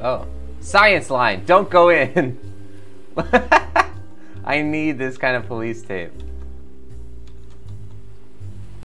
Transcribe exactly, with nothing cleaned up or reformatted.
Oh. Science line! Don't go in! I need this kind of police tape.